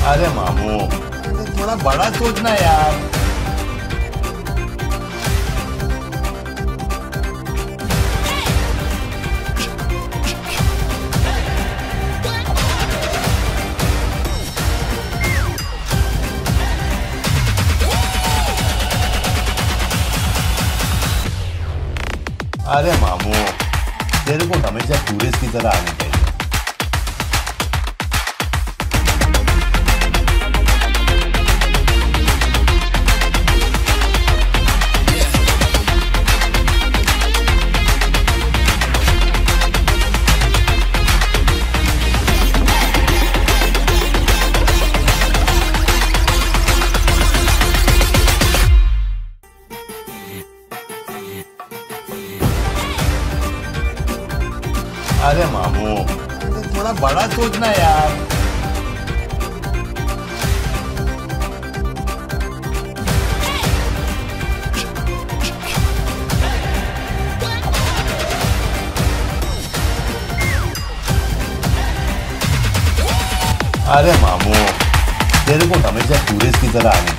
अरे मामू, थोड़ा बड़ा सोचना यार। अरे मामू, तेरे को हमेशा टूरिस्ट की तरह आनी चाहिए। अरे मामू, थोड़ा बड़ा सोचना यार। अरे मामू, तेरे को हमेशा टूरिस्ट की तरह आनी चाहिए।